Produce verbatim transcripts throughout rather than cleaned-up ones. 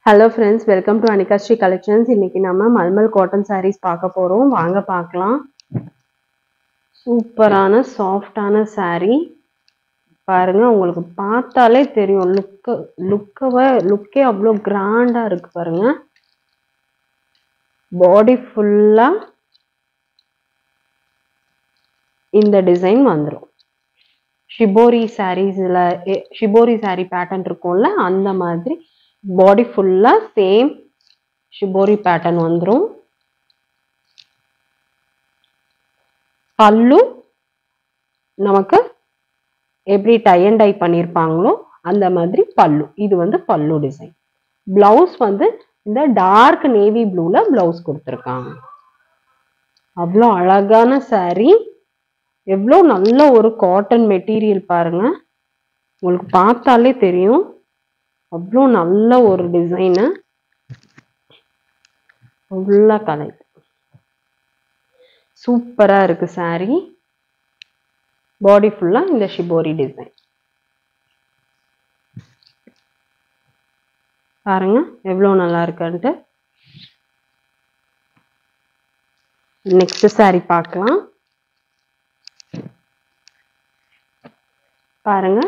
Hello friends, welcome to Anika Sri Collections. இன்னைக்கு நம்ம mulmul cotton sarees பார்க்க போறோம். வாங்க பார்க்கலாம். சூப்பரான சாஃப்ட்டான saree. பாருங்க உங்களுக்கு பார்த்தாலே தெரியும் லுக் லுக்கவே லுக்கே அவ்வளோ கிராண்டா இருக்கு பாருங்க. பாடி ஃபுல்லா இந்த டிசைன் வந்துரும். ஷிபோரி sareesல ஷிபோரி saree pattern இருக்கும்ல அந்த மாதிரி body full same shibori pattern vandrum pallu namakku every tie and dye pannirpaangalo andha madri pallu idu vandu pallu design blouse vandu inda dark navy blue la blouse kuduthirukanga avlo alagana saree evlo nalla oru cotton material parunga ungalku paathale theriyum அவ்ளோ நல்ல ஒரு design உள்ள colour சூப்பரா இருக்கு saree பாடி ஃபுல்லா இந்த shibori design பாருங்க எவ்வளவு நல்லா இருக்குன்னு நெக்ஸ்ட் saree பார்க்கலாம் பாருங்க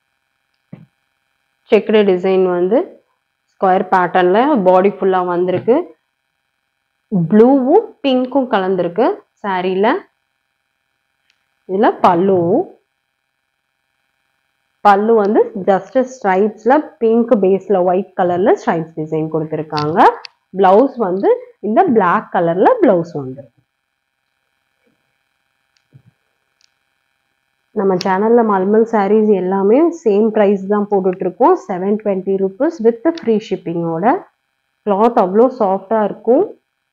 checked design வந்து square patternல body full வந்திருக்கு ப்ளூவும் பிங்க்கும் கலந்திருக்கு சாரில இதுல பல்லு பல்லு வந்து just stripesல pink baseல white கலர்ல stripes design கொடுத்திருக்காங்க blouse வந்து இந்த black கலர்ல blouse வந்திருக்கு நம்ம சேனல்ல மல்மல் sarees எல்லாமே சேம் பிரைஸ் தான் போட்டுட்டு இருக்கோம் seven twenty rupees with free shipping ஓட cloth அவ்ளோ சாஃப்ட்டா இருக்கும்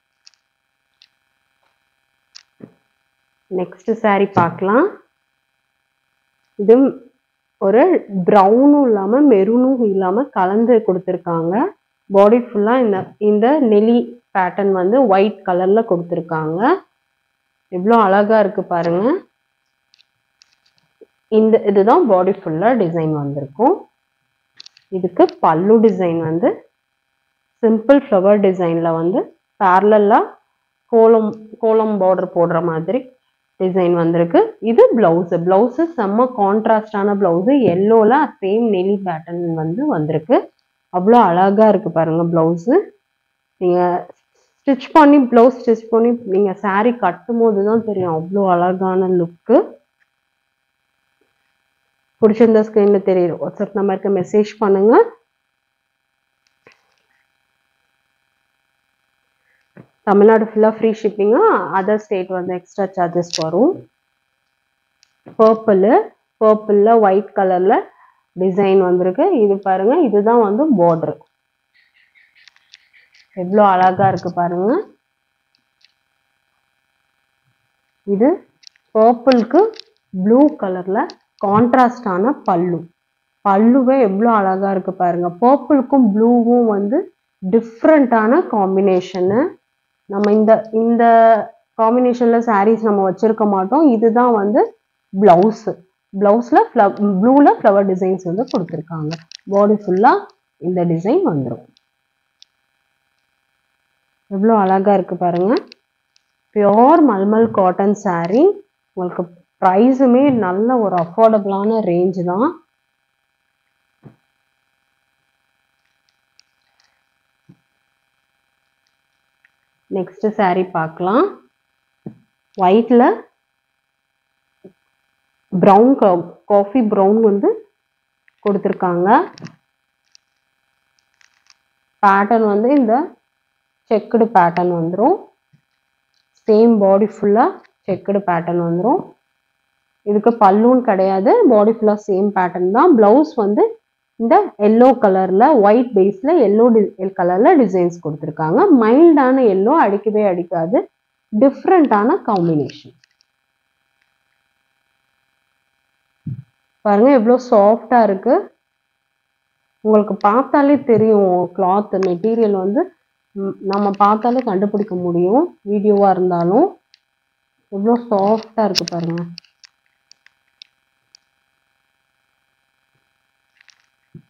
நெக்ஸ்ட் saree பார்க்கலாம் இது ஒரு பிரவுனும் இல்லாம மெரூனும் இல்லாம கலந்து கொடுத்திருக்காங்க பாடி ஃபுல்லா இந்த இந்த நெலி பேட்டர்ன் வந்து ஒயிட் கலர்ல கொடுத்திருக்காங்க எவ்வளவு அழகா இருக்கு பாருங்க இந்த இதுதான் பாடி ஃபுல்லா டிசைன் வந்திருக்கும் இதுக்கு பல்லு டிசைன் வந்து சிம்பிள் ஃப்ளவர் டிசைன்ல வந்து parallel கோலம் கோலம் border போடுற மாதிரி டிசைன் வந்திருக்கு இது blouse blouse செம்ம கான்ட்ராஸ்டான blouse yellowல சேம் நெலி பேட்டர்ன் வந்து வந்திருக்கு அவ்வளோ அழகா இருக்கு பாருங்க blouse நீங்க ஸ்டிட்ச் பண்ணி blouse ஸ்டிட்ச் பண்ணி நீங்க saree கட்டும்போது தான் தெரியும் அவ்வளோ அழகான லுக் பிடிச்சிருந்தா ஸ்கிரீன்ல தெரியுது வாட்ஸ்அப் நம்பருக்கு மெசேஜ் பண்ணுங்க தமிழ்நாடு ஃபுல்லா ஃப்ரீ ஷிப்பிங் அதர் ஸ்டேட் வந்து எக்ஸ்ட்ரா சார்ஜஸ் வரும் பர்பிள் பர்பிள்ல ஒயிட் கலர்ல டிசைன் வந்திருக்கு இது பாருங்க இதுதான் வந்து border எவ்வளவு அழகா இருக்கு பாருங்க இது பர்பிள்க்கு ப்ளூ கலர்ல கான்ட்ராஸ்டான பல்லு பல்லுவே எவ்வளவு அழகா இருக்கு பாருங்க பர்பிள்க்கும் ப்ளூவும் வந்து டிஃப்ரெண்டான காம்பினேஷன் நம்ம இந்த இந்த காம்பினேஷன்ல sarees நம்ம வச்சிருக்க மாட்டோம் இதுதான் வந்து பிளவுஸ் பிளவுஸ்ல ப்ளூல ஃப்ளவர் டிசைன்ஸ் வந்து கொடுத்திருக்காங்க பாடி ஃபுல்லா இந்த டிசைன் வந்துரும் எவ்வளவு அழகா இருக்கு பாருங்க பியூர் மல்மல் காட்டன் saree உங்களுக்கு பிரைஸுமே நல்ல ஒரு அஃபோர்டபுளான ரேஞ்ச் தான் நெக்ஸ்ட் saree பார்க்கலாம் ஒயிட்ல பிரவுன் காஃபி பிரவுன் வந்து கொடுத்திருக்காங்க பேட்டர்ன் வந்து இந்த செக்குடு பேட்டர்ன் வந்துரும் சேம் பாடி ஃபுல்லா செக்குடு பேட்டர்ன் வந்துரும் இதுக்கு பல்லுன்னு கிடையாது பாடி ஃபுல்லா சேம் பேட்டர்ன் தான் பிளவுஸ் வந்து இந்த எல்லோ கலர்ல ஒயிட் பேஸ்ல எல்லோ கலர்ல டிசைன்ஸ் கொடுத்திருக்காங்க மைல்டான எல்லோ அடிக்கவே அடிக்காது டிஃப்ரெண்டான காம்பினேஷன் பாருங்க எவ்வளவு சாஃப்டா இருக்கு உங்களுக்கு பார்த்தாலே தெரியும் கிளாத் மெட்டீரியல் வந்து நம்ம பார்த்தாலே கண்டுபிடிக்க முடியும் வீடியோவா இருந்தாலும் எவ்வளவு சாஃப்டா இருக்கு பாருங்க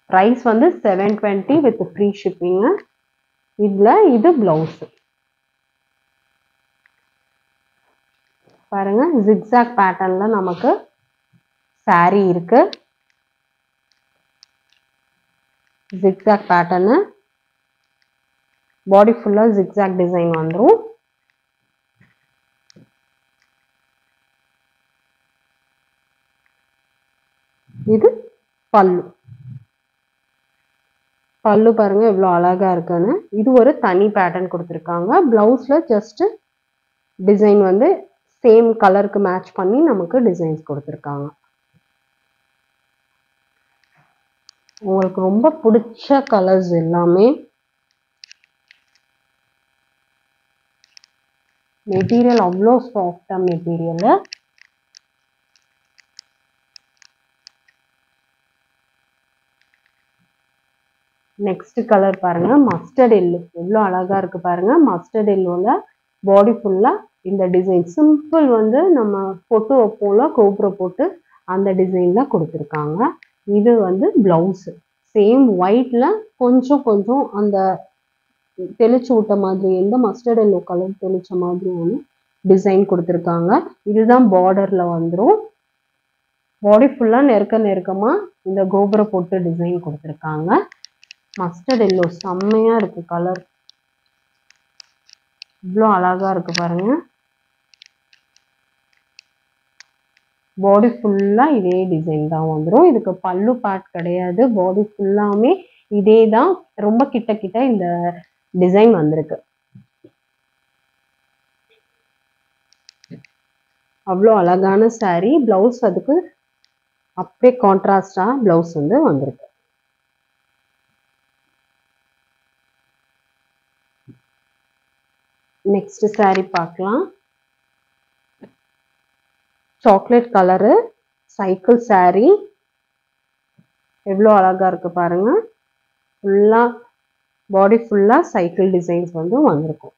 ப்ரைஸ் வந்து seven twenty with free shipping. இதில் இது ப்ளவுஸு பாருங்க, ஜிக்ஸாக் பேட்டர்னில் நமக்கு சாரீ இருக்கு. ஜிக்ஸாக் பேட்டர்னு, பாடி ஃபுல்லாக ஜிக்ஸாக் டிசைன் வந்துடும். இது பல்லு. பல்லு பாருங்க எவ்வளோ அழகா இருக்குன்னு. இது ஒரு தனி பேட்டர்ன் கொடுத்துருக்காங்க. பிளவுஸ்ல ஜஸ்ட் டிசைன் வந்து சேம் கலருக்கு மேட்ச் பண்ணி நமக்கு டிசைன்ஸ் கொடுத்துருக்காங்க. உங்களுக்கு ரொம்ப பிடிச்ச கலர்ஸ் எல்லாமே. மெட்டீரியல் அவ்வளோ சாஃப்டா மெட்டீரியல். நெக்ஸ்ட் கலர் பாருங்க, மஸ்டர்ட் எல்லோ. எவ்வளோ அழகா இருக்கு பாருங்க. மஸ்டர்ட் எல்லோல பாடி ஃபுல்லா இந்த டிசைன் சிம்பிள் வந்து நம்ம பொட்டு வைப்போம்ல கோபுரம் போட்டு, அந்த டிசைன்ல கொடுத்துருக்காங்க. இது வந்து பிளவுஸ் சேம் ஒயிட்ல கொஞ்சம் கொஞ்சம் அந்த தெளிச்சு விட்ட மாதிரி, எந்த மஸ்டர்ட் எல்லோ கலர் தெளிச்ச மாதிரி ஒன்று டிசைன் கொடுத்துருக்காங்க. இதுதான் பார்டர்ல வந்துடும். பாடி ஃபுல்லா நெருக்க நெருக்கமா இந்த கோபுர போட்டு டிசைன் கொடுத்துருக்காங்க. மஸ்டர்ட் எல்லோ செம்மையா இருக்கு கலர். இவ்வளோ அழகா இருக்கு பாருங்க. பாடி ஃபுல்லா இதே டிசைன் தான் வந்துடும். இதுக்கு பல்லு பார்ட் கிடையாது. பாடி ஃபுல்லாமே இதே தான். ரொம்ப கிட்ட கிட்ட இந்த டிசைன் வந்திருக்கு. அவ்வளோ அழகான சாரீ. பிளவுஸ் அதுக்கு அப்படியே கான்ட்ராஸ்டா பிளவுஸ் வந்து வந்திருக்கு. நெக்ஸ்ட் சாரீ பார்க்கலாம். Chocolate colour cycle sari. எவ்வளோ அழகா இருக்கு பாருங்க. ஃபுல்லா பாடி ஃபுல்லா சைக்கிள் டிசைன்ஸ் வந்து வந்திருக்கும்.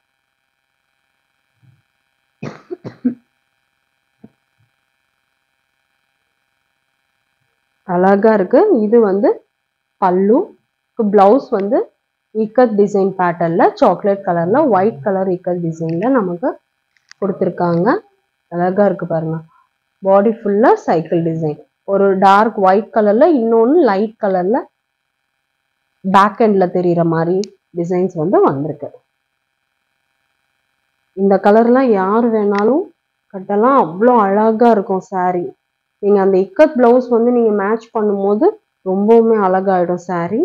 அழகா இருக்கு. இது வந்து பல்லு. பிளவுஸ் வந்து இக்கத் டிசைன் பேட்டர்ன்ல சாக்லேட் கலர்ல ஒயிட் கலர் இக்கத் டிசைன்ல நமக்கு கொடுத்துருக்காங்க. அழகா இருக்கு பாருங்க. பாடி ஃபுல்லா சைக்கிள் டிசைன். ஒரு டார்க் ஒயிட் கலர்ல, இன்னொன்று லைட் கலர்ல பேக் எண்ட்ல தெரியுற மாதிரி டிசைன்ஸ் வந்து வந்திருக்கு. இந்த கலர்லாம் யார் வேணாலும் கட்டலாம். அவ்வளோ அழகா இருக்கும் சாரீ. நீங்க அந்த இக்கத் பிளவுஸ் வந்து நீங்க மேட்ச் பண்ணும்போது ரொம்பவுமே அழகாயிடும் சாரீ.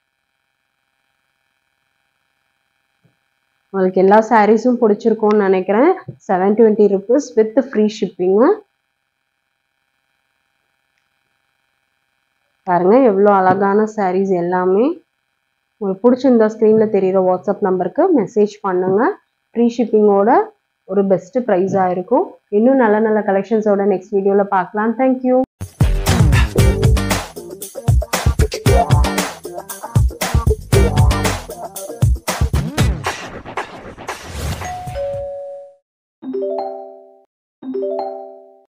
உங்களுக்கு எல்லா சாரீஸும் பிடிச்சிருக்கும்னு நினைக்கிறேன். Seven twenty rupees with free shipping. பாருங்க எவ்வளோ அழகான சாரீஸ் எல்லாமே. உங்களுக்கு பிடிச்சிருந்தா ஸ்க்ரீன்ல தெரியுற வாட்ஸ்அப் நம்பருக்கு மெசேஜ் பண்ணுங்க. ஃப்ரீ ஷிப்பிங்கோட ஒரு பெஸ்ட் ப்ரைஸாக இருக்கும். இன்னும் நல்ல நல்ல கலெக்ஷன்ஸோட நெக்ஸ்ட் வீடியோவில் பார்க்கலாம். தேங்க்யூ.